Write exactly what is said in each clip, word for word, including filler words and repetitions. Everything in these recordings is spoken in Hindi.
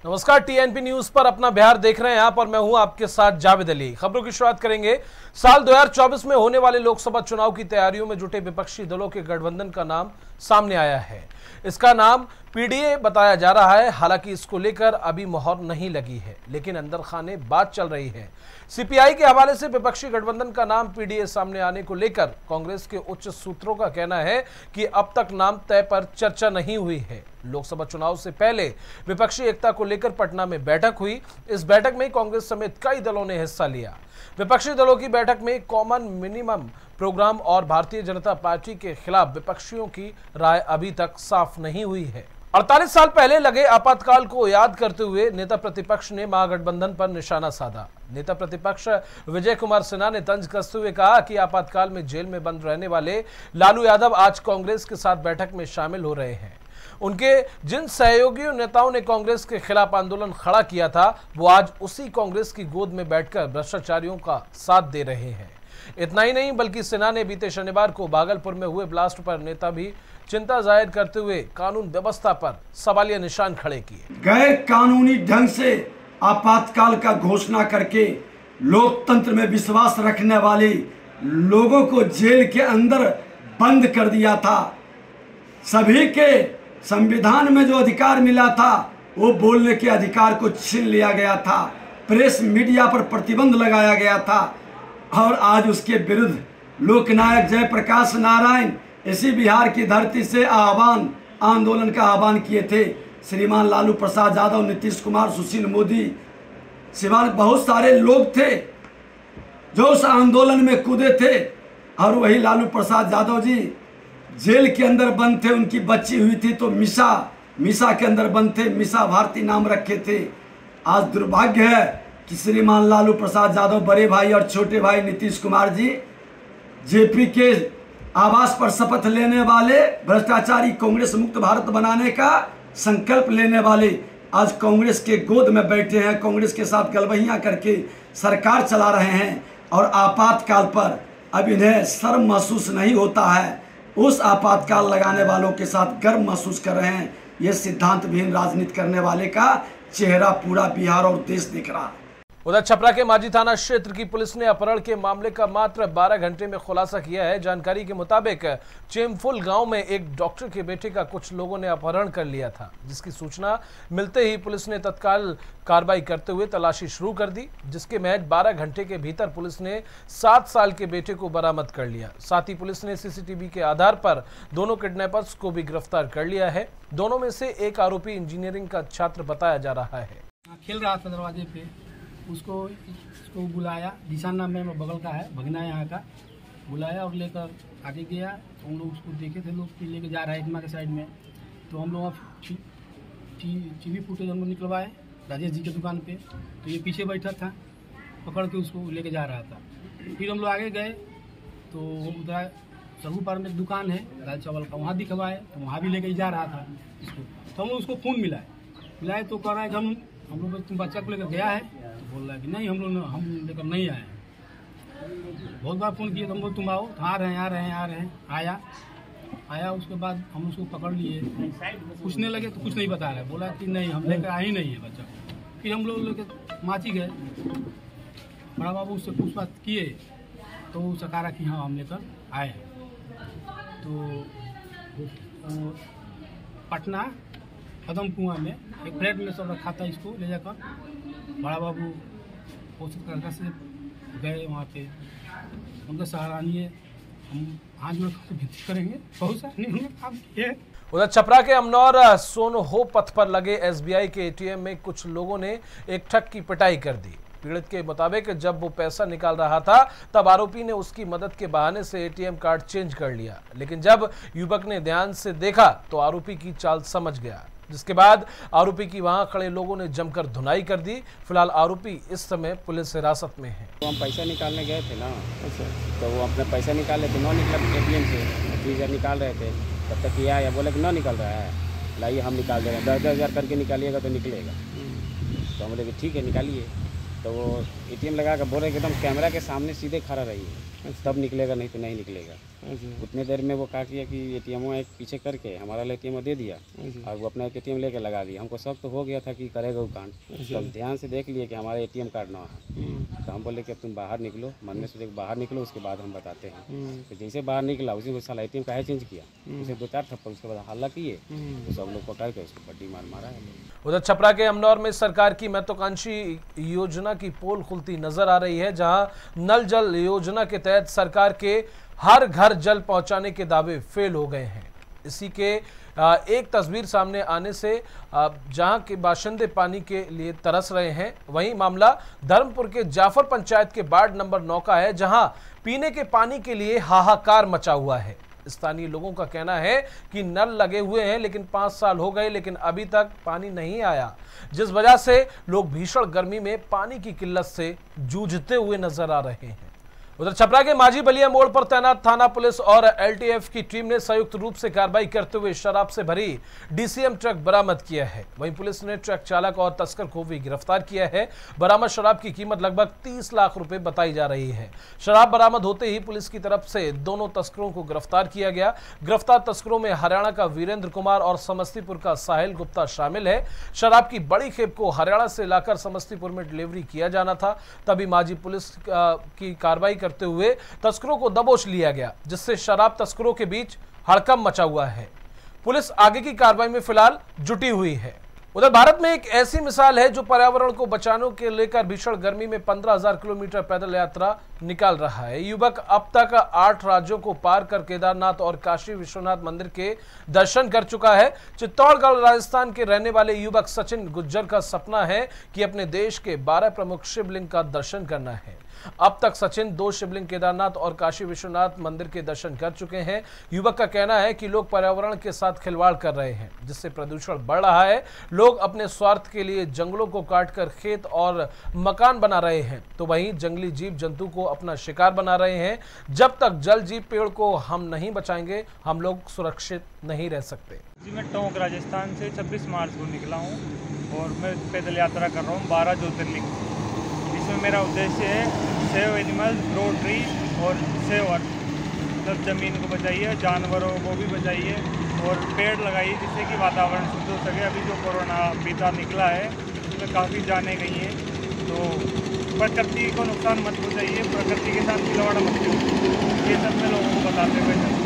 नमस्कार, टीएनपी न्यूज पर अपना बिहार देख रहे हैं आप और मैं हूं आपके साथ जावेद अली। खबरों की शुरुआत करेंगे। साल दो हज़ार चौबीस में होने वाले लोकसभा चुनाव की तैयारियों में जुटे विपक्षी दलों के गठबंधन का नाम सामने आया है। इसका नाम पीडीए बताया जा रहा है। हालांकि इसको लेकर अभी मोहर नहीं लगी है, लेकिन अंदर खाने बात चल रही है। सीपीआई के हवाले से विपक्षी गठबंधन का नाम पीडीए सामने आने को लेकर कांग्रेस के उच्च सूत्रों का कहना है कि अब तक नाम तय पर चर्चा नहीं हुई है। लोकसभा चुनाव से पहले विपक्षी एकता को लेकर पटना में बैठक हुई। इस बैठक में कांग्रेस समेत कई दलों ने हिस्सा लिया। विपक्षी दलों की बैठक में कॉमन मिनिमम प्रोग्राम और भारतीय जनता पार्टी के खिलाफ विपक्षियों की राय अभी तक साफ नहीं हुई है। अड़तालीस साल पहले लगे आपातकाल को याद करते हुए नेता प्रतिपक्ष ने महागठबंधन पर निशाना साधा। नेता प्रतिपक्ष विजय कुमार सिन्हा ने तंज कसते हुए कहा कि आपातकाल में जेल में बंद रहने वाले लालू यादव आज कांग्रेस के साथ बैठक में शामिल हो रहे हैं। उनके जिन सहयोगी नेताओं ने कांग्रेस के खिलाफ आंदोलन खड़ा किया था, वो आज उसी कांग्रेस की गोद में बैठकर भ्रष्टाचारियों का साथ दे रहे हैं। इतना ही नहीं, बल्कि सिन्हा ने बीते शनिवार को भागलपुर में हुए ब्लास्ट पर नेता भी चिंता जाहिर करते हुए कानून व्यवस्था पर सवालिया निशान खड़े किए। गैर कानूनी ढंग से आपातकाल का घोषणा करके लोकतंत्र में विश्वास रखने वाले लोगों को जेल के अंदर बंद कर दिया था। सभी के संविधान में जो अधिकार मिला था वो बोलने के अधिकार को छीन लिया गया था। प्रेस मीडिया पर प्रतिबंध लगाया गया था और आज उसके विरुद्ध लोकनायक जयप्रकाश नारायण इसी बिहार की धरती से आह्वान आंदोलन का आह्वान किए थे। श्रीमान लालू प्रसाद यादव, नीतीश कुमार, सुशील मोदी सिवाय बहुत सारे लोग थे जो उस आंदोलन में कूदे थे। और वही लालू प्रसाद यादव जी जेल के अंदर बंद थे। उनकी बच्ची हुई थी तो मिशा मिशा के अंदर बंद थे, मिशा भारती नाम रखे थे। आज दुर्भाग्य है कि श्रीमान लालू प्रसाद यादव, बड़े भाई और छोटे भाई नीतीश कुमार जी, जेपी के आवास पर शपथ लेने वाले, भ्रष्टाचारी कांग्रेस मुक्त भारत बनाने का संकल्प लेने वाले, आज कांग्रेस के गोद में बैठे हैं। कांग्रेस के साथ गलबहियां करके सरकार चला रहे हैं और आपातकाल पर अब इन्हें शर्म महसूस नहीं होता है। उस आपातकाल लगाने वालों के साथ गर्व महसूस कर रहे हैं। ये सिद्धांत विहीन राजनीति करने वाले का चेहरा पूरा बिहार और देश दिख रहा है। उधर छपरा के मांझी थाना क्षेत्र की पुलिस ने अपहरण के मामले का मात्र बारह घंटे में खुलासा किया है। जानकारी के मुताबिक चेमफुल गांव में एक डॉक्टर के बेटे का कुछ लोगों ने अपहरण कर लिया था, जिसकी सूचना मिलते ही पुलिस ने तत्काल कार्रवाई करते हुए तलाशी शुरू कर दी, जिसके महज बारह घंटे के भीतर पुलिस ने सात साल के बेटे को बरामद कर लिया। साथ ही पुलिस ने सीसीटीवी के आधार पर दोनों किडनैपर्स को भी गिरफ्तार कर लिया है। दोनों में से एक आरोपी इंजीनियरिंग का छात्र बताया जा रहा है। खेल रहा था दरवाजे पे, उसको उसको बुलाया। जीशान नाम में बगल का है, भगना यहाँ का, बुलाया और लेकर आगे गया। तो हम लोग उसको देखे थे, लोग लेके जा रहा है इतना के साइड में। तो हम लोग टीवी फुटेज हम लोग निकलवाए राजेश जी की दुकान पे। तो ये पीछे बैठा था, पकड़ के उसको लेके जा रहा था। फिर हम लोग आगे गए तो उधर सरहू पार में दुकान है दाल चावल का, वहाँ दिखवाए तो वहाँ भी लेके जा रहा था इसको। तो हम लोग उसको फ़ोन मिलाए मिलाए तो कह रहा है कि हम हम लोग तुम बच्चा को लेकर गया है, तो बोल रहा है कि नहीं हम लोग हम लेकर नहीं आए। बहुत बार फ़ोन किए तो हम लोग तुम आओ, तो आ रहे हैं आ रहे हैं आ रहे हैं आया आया उसके बाद हम उसको पकड़ लिए, पूछने लगे तो कुछ नहीं बता रहा है। बोला कि नहीं हम लेकर आए ही नहीं है बच्चा। फिर हम लोग लेकर माची गए, बड़ा बाबू उससे पूछताछ किए तो वो सकारा कि हाँ हम लेकर आए। तो पटना कदम कुआं में एक फ्लैट में सब रखा था, इसको ले जाकर बड़ा बाबू कोशिश करके से गए वहाँ पे। उनका सराहनीय हम आज में विनती करेंगे, बहुत सारे उन्होंने काम किए। उधर छपरा के अमनौर सोनहो पथ पर लगे एसबीआई के एटीएम में कुछ लोगों ने एक ठग की पिटाई कर दी। पीड़ित के मुताबिक जब वो पैसा निकाल रहा था तब आरोपी ने उसकी मदद के बहाने से एटीएम कार्ड चेंज कर लिया, लेकिन जब युवक ने ध्यान से देखा तो आरोपी की चाल समझ गया, जिसके बाद आरोपी की वहां खड़े लोगों ने जमकर धुनाई कर दी। फिलहाल आरोपी इस समय पुलिस हिरासत में है। तो हम पैसा निकालने गए थे ना, तो वो अपने पैसा निकाले थे, नौ निकला एटीएम से, तीस हज़ार निकाल रहे थे। तब तक किया या बोले कि नौ निकल रहा है, लाइए हम निकाल दे रहे हैं, दस दस हज़ार करके निकालिएगा तो निकलेगा। तो हम बोले कि ठीक है निकालिए। तो वो एटीएम लगा कर बोल रहे कि एकदम कैमरा के सामने सीधे खड़ा रहिए, तब निकलेगा, नहीं तो नहीं निकलेगा। उतने देर में वो क्या किया कि एटीएम एक पीछे करके हमारा एटीएम दे दिया और वो अपना एटीएम लेके लगा दिया। हमको शक तो हो गया था कि करेगा वो कांड, तो ध्यान से देख लिए कि हमारा एटीएम कार्ड ना है। तो हम बोले कि अब तुम बाहर निकलो, मन में सोचे बाहर निकलो, उसके बाद हम बताते हैं। तो जैसे बाहर निकला उसी को साला एटीएम काहे चेंज किया, उसे दो चार थप्पड़, उसके बाद हल्ला किए, तो सब लोग पकड़ के उसको पट्टी मार मारा है। उधर छपरा के अमनौर में सरकार की महत्वाकांक्षी योजना की पोल खुलती नजर आ रही है, जहां नल जल योजना के तहत सरकार के हर घर जल पहुंचाने के दावे फेल हो गए हैं। इसी के एक तस्वीर सामने आने से जहां के बाशिंदे पानी के लिए तरस रहे हैं, वहीं मामला धर्मपुर के जाफर पंचायत के वार्ड नंबर नौ का है, जहां पीने के पानी के लिए हाहाकार मचा हुआ है। स्थानीय लोगों का कहना है कि नल लगे हुए हैं लेकिन पांच साल हो गए लेकिन अभी तक पानी नहीं आया, जिस वजह से लोग भीषण गर्मी में पानी की किल्लत से जूझते हुए नजर आ रहे हैं। उधर छपरा के माझी बलिया मोड़ पर तैनात थाना पुलिस और एलटीएफ की टीम ने संयुक्त रूप से कार्रवाई करते हुए शराब से भरी डीसीएम ट्रक बरामद किया है। वहीं पुलिस ने ट्रक चालक और तस्कर को भी गिरफ्तार किया है। बरामद शराब की कीमत लगभग तीस लाख रुपए बताई जा रही है। शराब बरामद होते ही पुलिस की तरफ से दोनों तस्करों को गिरफ्तार किया गया। गिरफ्तार तस्करों में हरियाणा का वीरेंद्र कुमार और समस्तीपुर का साहिल गुप्ता शामिल है। शराब की बड़ी खेप को हरियाणा से लाकर समस्तीपुर में डिलीवरी किया जाना था, तभी माझी पुलिस की कार्रवाई करते हुए तस्करों को दबोच लिया गया, जिससे शराब तस्करों के बीच हड़कंप मचा हुआ है। पुलिस आगे की कार्रवाई में फिलहाल जुटी हुई है। उधर भारत में एक ऐसी मिसाल है जो पर्यावरण को बचाने के लेकर भीषण गर्मी में पंद्रह हजार किलोमीटर पैदल यात्रा निकाल रहा है। युवक अब तक आठ राज्यों को पार कर केदारनाथ और काशी विश्वनाथ मंदिर के दर्शन कर चुका है। चित्तौड़गढ़ राजस्थान के रहने वाले युवक सचिन गुज्जर का सपना है कि अपने देश के बारह प्रमुख शिवलिंग का दर्शन करना है। अब तक सचिन दो शिवलिंग केदारनाथ और काशी विश्वनाथ मंदिर के दर्शन कर चुके हैं। युवक का कहना है कि लोग पर्यावरण के साथ खिलवाड़ कर रहे हैं, जिससे प्रदूषण बढ़ रहा है। लोग अपने स्वार्थ के लिए जंगलों को काटकर खेत और मकान बना रहे हैं, तो वहीं जंगली जीव जंतु को अपना शिकार बना रहे हैं। जब तक जल जीव पेड़ को हम नहीं बचाएंगे, हम लोग सुरक्षित नहीं रह सकते। जी, मैं टोंक राजस्थान से छब्बीस मार्च को निकला हूँ और मैं पैदल यात्रा कर रहा हूँ बारह ज्योतिर्लिंग। इसमें मेरा उद्देश्य है सेव एनिमल्स, ग्रो ट्री और सेव अर्थ, मतलब ज़मीन को बचाइए, जानवरों को भी बचाइए और पेड़ लगाइए, जिससे कि वातावरण शुद्ध हो सके। अभी जो कोरोना बीता निकला है उसमें काफ़ी जाने गई हैं, तो प्रकृति को नुकसान मत पहुँचाइए, प्रकृति के साथ खिलवाड़ मत कीजिए, ये सब मैं लोगों को बताते हुए।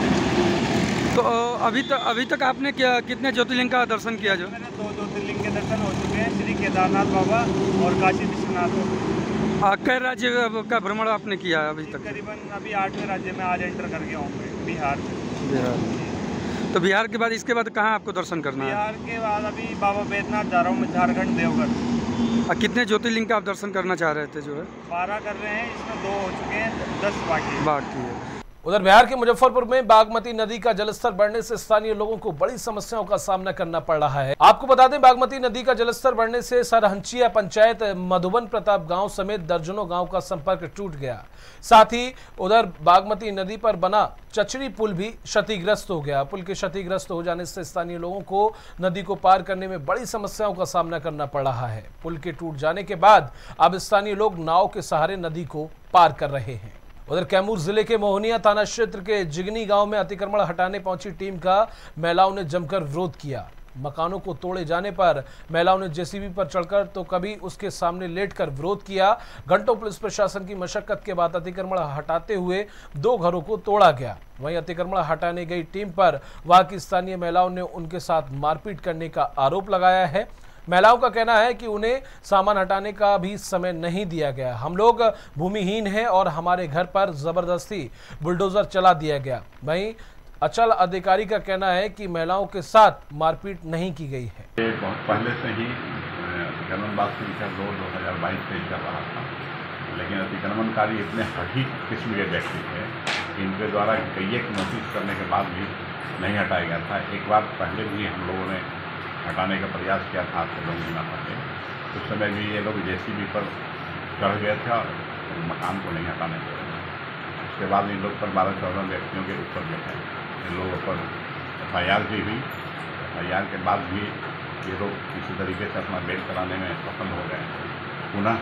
तो अभी तक अभी तक आपने क्या कितने ज्योतिर्लिंग का दर्शन किया? जो मैंने दो ज्योतिर्लिंग के दर्शन हो चुके हैं, श्री केदारनाथ बाबा और काशी विश्वनाथ। कई राज्य का भ्रमण आपने किया है अभी तक? करीबन अभी आठवें राज्य में आज एंटर कर गया हूँ मैं, बिहार से। बिहार। तो बिहार के बाद इसके बाद कहाँ आपको दर्शन करना है? बिहार के बाद अभी बाबा बैद्यनाथ जा रहा हूँ मैं, झारखंड देवघर। कितने ज्योतिर्लिंग का आप दर्शन करना चाह रहे थे? जो है बारह कर रहे हैं, इसमें दो हो चुके हैं, दस बाकी बाकी है। उधर बिहार के मुजफ्फरपुर में बागमती नदी का जलस्तर बढ़ने से स्थानीय लोगों को बड़ी समस्याओं का सामना करना पड़ रहा है। आपको बता दें, बागमती नदी का जलस्तर बढ़ने से सरहंचिया पंचायत, मधुबन प्रताप गांव समेत दर्जनों गांव का संपर्क टूट गया। साथ ही उधर बागमती नदी पर बना चचरी पुल भी क्षतिग्रस्त हो गया। पुल के क्षतिग्रस्त हो जाने से स्थानीय लोगों को नदी को पार करने में बड़ी समस्याओं का सामना करना पड़ रहा है। पुल के टूट जाने के बाद अब स्थानीय लोग नाव के सहारे नदी को पार कर रहे हैं। उधर कैमूर जिले के मोहनिया थाना क्षेत्र के जिगनी गांव में अतिक्रमण हटाने पहुंची टीम का महिलाओं ने जमकर विरोध किया। मकानों को तोड़े जाने पर महिलाओं ने जेसीबी पर चढ़कर तो कभी उसके सामने लेटकर विरोध किया। घंटों पुलिस प्रशासन की मशक्कत के बाद अतिक्रमण हटाते हुए दो घरों को तोड़ा गया। वहीं अतिक्रमण हटाने गई टीम पर वहां की स्थानीय महिलाओं ने उनके साथ मारपीट करने का आरोप लगाया है। महिलाओं का कहना है कि उन्हें सामान हटाने का भी समय नहीं दिया गया। हम लोग भूमिहीन हैं और हमारे घर पर जबरदस्ती बुलडोजर चला दिया गया। वहीं अचल अधिकारी का कहना है कि महिलाओं के साथ मारपीट नहीं की गई है। बहुत पहले से ही अतिक्रमण बात दो दो हजार बाईस से चल रहा था, लेकिन अतिक्रमणकारी इतने हठी किस्म के व्यक्ति थे कि इनके द्वारा कई एक नोटिस करने के बाद भी नहीं हटाया गया था। एक बार पहले भी हम लोगों ने हटाने का प्रयास किया था, आपसे लोग बिना पड़े। उस समय भी ये लोग जेसीबी पर चढ़ गए थे और मकान को नहीं हटाने देते। उसके बाद इन लोग पर बारह चौदह व्यक्तियों के ऊपर जो है इन लोगों पर एफ आई आर भी हुई। एफ आई आर के बाद भी ये लोग किसी तरीके से अपना बेल कराने में सफल हो गए। पुनः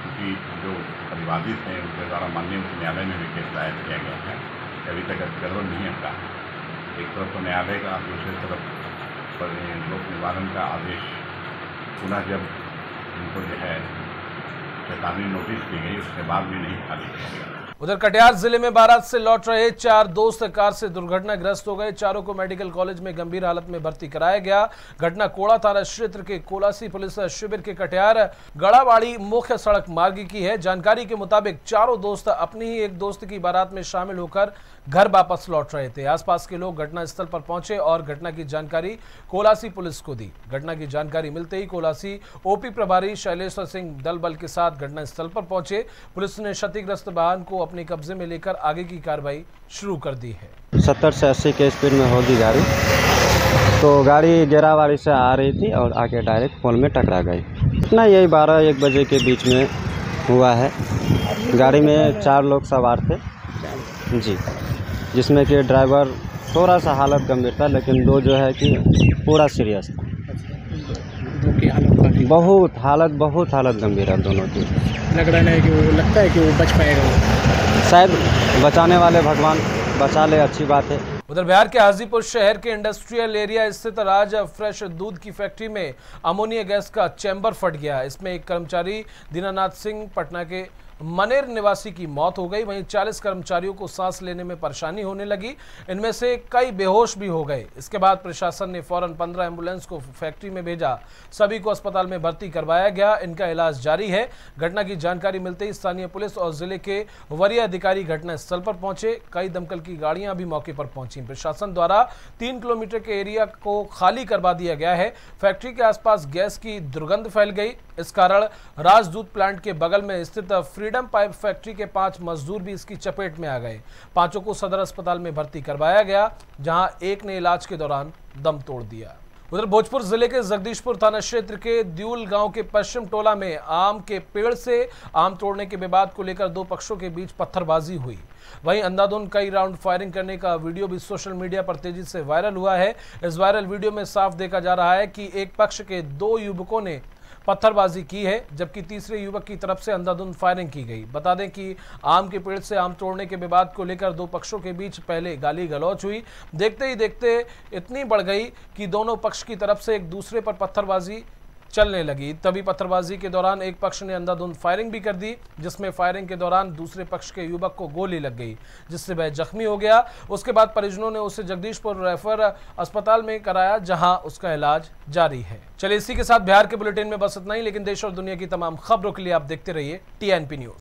क्योंकि जो परिवादित हैं उनके द्वारा माननीय उच्च न्यायालय में भी केस दायर किया गया है, अभी तक अतिक्रमण नहीं हटा। एक तरफ तो न्यायालय का, दूसरी तरफ पर लोक निवारण का आदेश पुनः जब उनको जो है चेतावनी नोटिस दी गई उसके बाद भी नहीं खाली किया गया। उधर कटिहार जिले में बारात से लौट रहे चार दोस्त कार से दुर्घटनाग्रस्त हो गए। चारों को मेडिकल कॉलेज में गंभीर हालत में भर्ती कराया गया। घटना कोड़ा थाना क्षेत्र के कोलासी पुलिस शिविर के कटिहार गड़ावाड़ी मुख्य सड़क मार्ग की है। जानकारी के मुताबिक चारों दोस्त अपनी ही एक दोस्त की बारात में शामिल होकर घर वापस लौट रहे थे। आसपास के लोग घटनास्थल पर पहुंचे और घटना की जानकारी कोलासी पुलिस को दी। घटना की जानकारी मिलते ही कोलासी ओपी प्रभारी शैलेश्वर सिंह दल बल के साथ घटनास्थल पर पहुंचे। पुलिस ने क्षतिग्रस्त वाहन को अपने कब्जे में लेकर आगे की कार्रवाई शुरू कर दी है। सत्तर से अस्सी के स्पीड में होगी गाड़ी, तो गाड़ी गेरावाड़ी से आ रही थी और आके डायरेक्ट पोल में टकरा गई। इतना यही बारह एक बजे के बीच में हुआ है। गाड़ी में चार लोग सवार थे जी, जिसमें कि ड्राइवर थोड़ा सा हालत गंभीर था, लेकिन दो जो है कि पूरा सीरियस था। दो की हालत बहुत हालत बहुत हालत गंभीर है दोनों की। लग रहा है कि वो लगता है कि वो बच पाएगा, शायद बचाने वाले भगवान बचा ले, अच्छी बात है। उधर बिहार के हाजीपुर शहर के इंडस्ट्रियल एरिया स्थित राज फ्रेश दूध की फैक्ट्री में अमोनिया गैस का चैम्बर फट गया। इसमें एक कर्मचारी दीनानाथ सिंह पटना के मनेर निवासी की मौत हो गई। वहीं चालीस कर्मचारियों को सांस लेने में परेशानी होने लगी। इनमें से कई बेहोश भी हो गए। इसके बाद प्रशासन ने फौरन पंद्रह एम्बुलेंस को फैक्ट्री में भेजा। सभी को अस्पताल में भर्ती करवाया गया। इनका इलाज जारी है। घटना की जानकारी मिलते ही स्थानीय पुलिस और जिले के वरीय अधिकारी घटनास्थल पर पहुंचे। कई दमकल की गाड़ियां भी मौके पर पहुंची। प्रशासन द्वारा तीन किलोमीटर के एरिया को खाली करवा दिया गया है। फैक्ट्री के आसपास गैस की दुर्गंध फैल गई। इस कारण राज दूध प्लांट के बगल में स्थित फ्रीडम पाइप फैक्ट्री के पांच मजदूर भी इसकी चपेट में आ गए। पांचों को सदर अस्पताल में भर्ती करवाया गया, जहां एक ने इलाज के दौरान दम तोड़ दिया। उधर भोजपुर जिले के जगदीशपुर थाना क्षेत्र के द्यूल गांव के पश्चिम टोला में आम के पेड़ से आम तोड़ने के विवाद को लेकर दो पक्षों के बीच पत्थरबाजी हुई। वहीं अंधाधुंध कई राउंड फायरिंग करने का वीडियो भी सोशल मीडिया पर तेजी से वायरल हुआ है। इस वायरल वीडियो में साफ देखा जा रहा है कि एक पक्ष के दो युवकों ने पत्थरबाजी की है, जबकि तीसरे युवक की तरफ से अंधाधुंध फायरिंग की गई। बता दें कि आम के पेड़ से आम तोड़ने के विवाद को लेकर दो पक्षों के बीच पहले गाली गलौज हुई। देखते ही देखते इतनी बढ़ गई कि दोनों पक्ष की तरफ से एक दूसरे पर पत्थरबाजी चलने लगी। तभी पत्थरबाजी के दौरान एक पक्ष ने अंधाधुंध फायरिंग भी कर दी, जिसमें फायरिंग के दौरान दूसरे पक्ष के युवक को गोली लग गई, जिससे वह जख्मी हो गया। उसके बाद परिजनों ने उसे जगदीशपुर रेफर अस्पताल में कराया, जहां उसका इलाज जारी है। चलिए, इसी के साथ बिहार के बुलेटिन में बस इतना ही, लेकिन देश और दुनिया की तमाम खबरों के लिए आप देखते रहिए टी एन पी न्यूज।